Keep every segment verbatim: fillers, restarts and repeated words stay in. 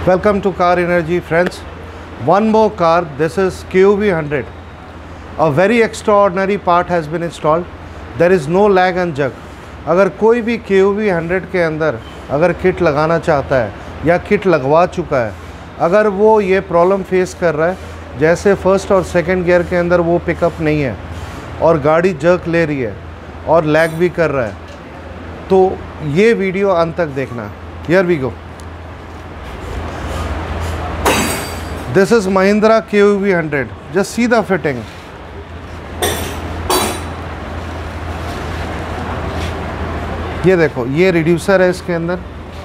Welcome to Car Energy, friends. One more car. This is K U V one hundred. A very extraordinary part has been installed. There is no lag and jug. अगर कोई भी K U V one hundred के अंदर अगर kit लगाना चाहता है या किट लगवा चुका है, अगर वो ये प्रॉब्लम फेस कर रहा है जैसे फर्स्ट और सेकंड गियर के अंदर वो पिकअप नहीं है और गाड़ी जर्क ले रही है और लैग भी कर रहा है, तो ये वीडियो अंत तक देखना. Here we go. This is Mahindra K U V one hundred. Just see the fitting. ये देखो, ये रिड्यूसर है इसके अंदर.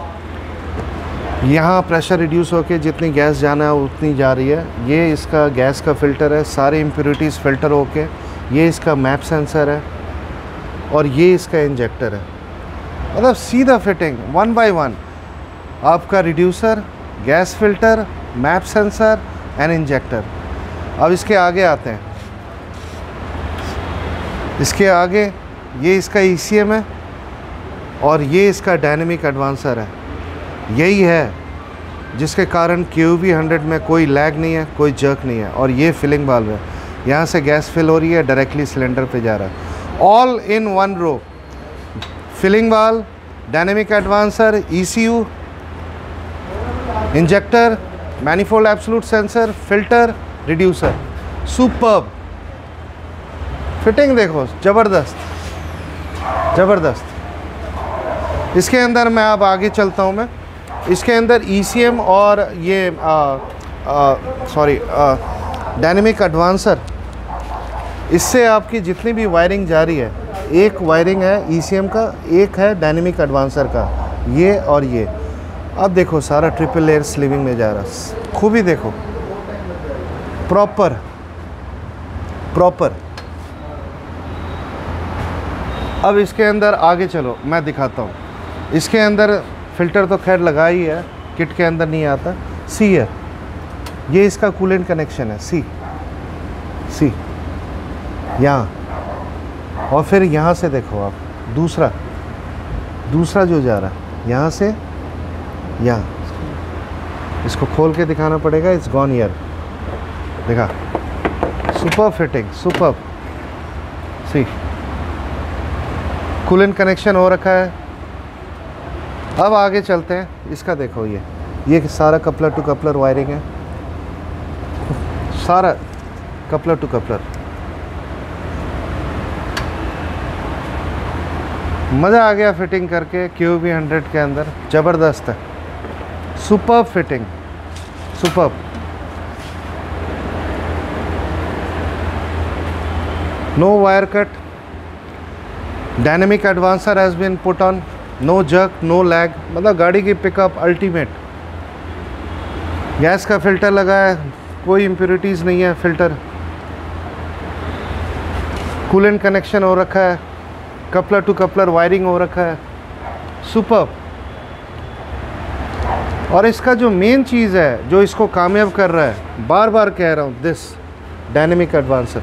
यहाँ प्रेशर रिड्यूस होके जितनी गैस जाना है उतनी जा रही है. ये इसका गैस का फ़िल्टर है, सारे इम्प्योरिटीज़ फ़िल्टर होके. ये इसका मैप सेंसर है और ये इसका इंजेक्टर है. मतलब सीधा फिटिंग वन बाय वन. आपका reducer, gas filter, map sensor and injector. अब इसके आगे आते हैं. इसके आगे ये इसका ई सी एम है और ये इसका डायनेमिक एडवांसर है. यही है जिसके कारण K U V one hundred में कोई लैग नहीं है, कोई जर्क नहीं है. और ये फिलिंग वाल्व है. यहाँ से गैस फिल हो रही है, डायरेक्टली सिलेंडर पे जा रहा है. All in one row. Filling valve, dynamic advancer, E C U, injector, manifold absolute sensor, filter, reducer. Superb fitting देखो, ज़बरदस्त ज़बरदस्त. इसके अंदर मैं अब आगे चलता हूँ. मैं इसके अंदर ई सी एम और ये सॉरी डायनेमिक एडवांसर, इससे आपकी जितनी भी वायरिंग जा रही है, एक वायरिंग है ई सी एम का, एक है डायनेमिक एडवांसर का, ये और ये. अब देखो सारा ट्रिपल लेयर स्लीविंग में जा रहा है. खूबी देखो, प्रॉपर प्रॉपर. अब इसके अंदर आगे चलो, मैं दिखाता हूँ. इसके अंदर फ़िल्टर तो खैर लगा ही है, किट के अंदर नहीं आता. सी है, ये इसका कूलेंट कनेक्शन है. सी सी यहाँ. और फिर यहाँ से देखो आप, दूसरा दूसरा जो जा रहा है यहाँ से यहाँ. इसको खोल के दिखाना पड़ेगा. It's gone year. देखा, super fitting, super. See coolant connection हो रखा है. अब आगे चलते हैं. इसका देखो, ये ये सारा कपलर टू कपलर वायरिंग है. सारा कपलर टू कपलर. मज़ा आ गया फिटिंग करके K U V one hundred के अंदर. ज़बरदस्त है, super fitting, super. No wire cut. Dynamic advancer has been put on. No jerk, no lag. मतलब गाड़ी की पिकअप अल्टीमेट. गैस का फ़िल्टर लगा है, कोई इम्प्योरिटीज़ नहीं है. फ़िल्टर, कूलेंट कनेक्शन हो रखा है, कपलर टू कपलर वायरिंग हो रखा है. सुपर. और इसका जो मेन चीज़ है जो इसको कामयाब कर रहा है, बार बार कह रहा हूँ, दिस डायनेमिक एडवांसर.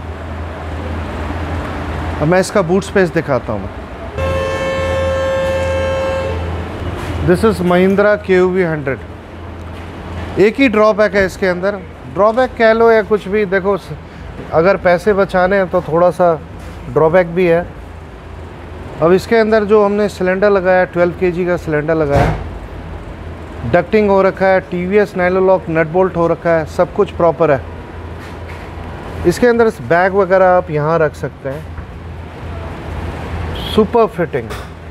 अब मैं इसका बूट स्पेस दिखाता हूँ. This is Mahindra K U V one hundred. एक ही ड्रॉबैक है इसके अंदर. ड्रॉबैक कह लो या कुछ भी. देखो, अगर पैसे बचाने हैं तो थोड़ा सा ड्रॉबैक भी है. अब इसके अंदर जो हमने सिलेंडर लगाया, ट्वेल्व के जी का सिलेंडर लगाया, डक्टिंग हो रखा है, T V S nylock nut bolt हो रखा है, सब कुछ प्रॉपर है. इसके अंदर बैग वगैरह आप यहाँ रख सकते हैं. Super fitting.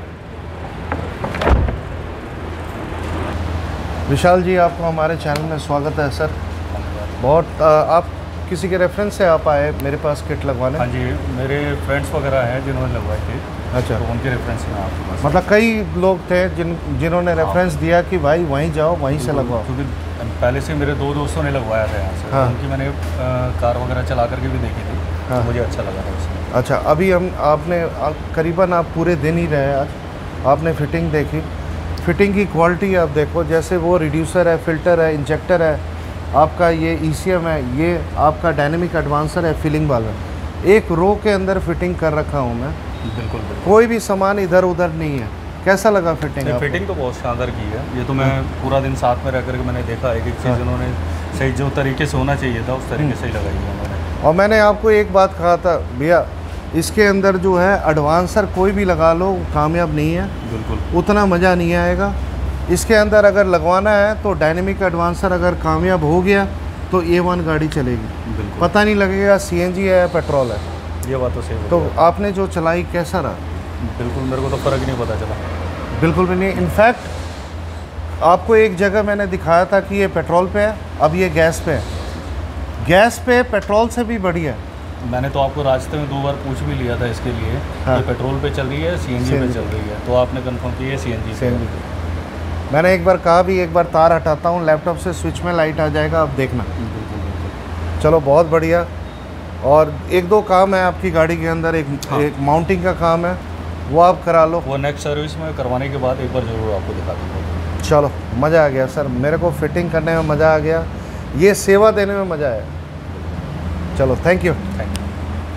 विशाल जी, आपको हमारे चैनल में स्वागत है सर. बहुत आ, आप किसी के रेफरेंस से आप आए मेरे पास किट लगवाने? हाँ जी, मेरे फ्रेंड्स वगैरह हैं जिन्होंने लगवाई थी. अच्छा, तो उनके रेफरेंस में आपके पास. मतलब कई लोग थे जिन जिन्होंने रेफरेंस दिया कि भाई वहीं जाओ, वहीं से लगवाओ. क्योंकि पहले से मेरे दो दोस्तों ने लगवाया था यहाँ से. हाँ. उनकी मैंने आ, कार वगैरह चला करके भी देखी थी. हाँ. तो मुझे अच्छा लगा था उसमें. अच्छा, अभी हम आपने आप, करीबन आप पूरे दिन ही रहे आज. आपने फिटिंग देखी. फिटिंग की क्वालिटी आप देखो. जैसे वो रिड्यूसर है, फ़िल्टर है, इंजेक्टर है, आपका ये ई सी एम है, ये आपका डायनेमिक एडवांसर है, फिलिंग वाला है. एक रो के अंदर फिटिंग कर रखा हूँ मैं. बिल्कुल बिल्कुल. कोई भी सामान इधर उधर नहीं है. कैसा लगा फिटिंग? फिटिंग तो बहुत शानदार की है। ये तो मैं पूरा दिन साथ में रह करके मैंने देखा एक एक चीज़ उन्होंने सही जो तरीके से होना चाहिए था उस तरीके से ही लगाई है उन्होंने। और मैंने आपको एक बात कहा था भैया, इसके अंदर जो है एडवांसर कोई भी लगा लो कामयाब नहीं है, बिल्कुल उतना मज़ा नहीं आएगा। इसके अंदर अगर लगवाना है तो डायनेमिक एडवांसर अगर कामयाब हो गया तो ए वन गाड़ी चलेगी, बिल्कुल पता नहीं लगेगा सीएनजी है या पेट्रोल है। ये बात तो सही। तो आपने जो चलाई कैसा रहा? बिल्कुल मेरे को तो फ़र्क नहीं पता चला, बिल्कुल भी नहीं। इनफैक्ट आपको एक जगह मैंने दिखाया था कि ये पेट्रोल पे है, अब ये गैस पे है। गैस पे पेट्रोल से भी बढ़िया है। मैंने तो आपको रास्ते में दो बार पूछ भी लिया था इसके लिए, हाँ। ये पेट्रोल पे चल रही है सीएनजी पे चल रही है, तो आपने कंफर्म किया सीएनजी से। मैंने एक बार कहा भी एक बार तार हटाता हूँ लैपटॉप से, स्विच में लाइट आ जाएगा, अब देखना। चलो बहुत बढ़िया। और एक दो काम है आपकी गाड़ी के अंदर, एक हाँ। एक माउंटिंग का काम है, वो आप करा लो। वो नेक्स्ट सर्विस में करवाने के बाद एक बार ज़रूर आपको दिखा दूँगा। चलो मज़ा आ गया सर, मेरे को फिटिंग करने में मज़ा आ गया, ये सेवा देने में मज़ा आया। चलो thank you. Thank you.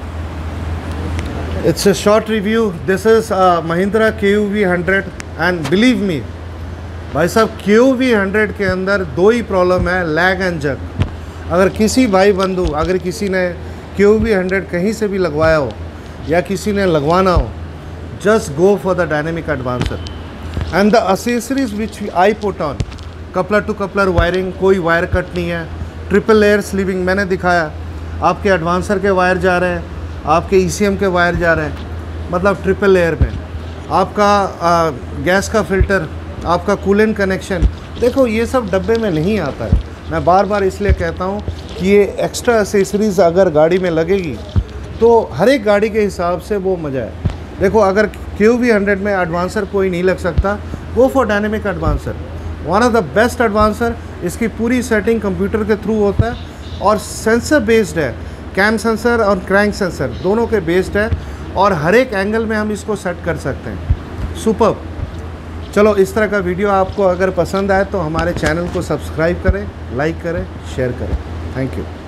It's a short review. This is uh, Mahindra K U V hundred and believe me भाई साहब K U V हंड्रेड के अंदर दो ही प्रॉब्लम है, लैग एंड जग। अगर किसी भाई बंधु अगर किसी ने K U V हंड्रेड कहीं से भी लगवाया हो या किसी ने लगवाना हो, just go for the dynamic advancer and the accessories which I put on, coupler to coupler wiring, कोई वायर कट नहीं है, ट्रिपल लेयर स्लीविंग मैंने दिखाया, आपके एडवांसर के वायर जा रहे हैं, आपके ई सी एम के वायर जा रहे हैं, मतलब ट्रिपल लेयर में आपका आ, गैस का फ़िल्टर, आपका कूलेंट कनेक्शन। देखो ये सब डब्बे में नहीं आता है, मैं बार बार इसलिए कहता हूँ कि ये एक्स्ट्रा एसेसरीज़ अगर गाड़ी में लगेगी तो हर एक गाड़ी के हिसाब से वो मज़ा है। देखो अगर K U V हंड्रेड में एडवांसर कोई नहीं लग सकता, go for dynamic advancer, one of the best advancer. इसकी पूरी सेटिंग कंप्यूटर के थ्रू होता है और सेंसर बेस्ड है, कैम सेंसर और क्रैंक सेंसर दोनों के बेस्ड है और हर एक एंगल में हम इसको सेट कर सकते हैं। सुपर। चलो इस तरह का वीडियो आपको अगर पसंद आए तो हमारे चैनल को सब्सक्राइब करें, लाइक करें, शेयर करें। Thank you.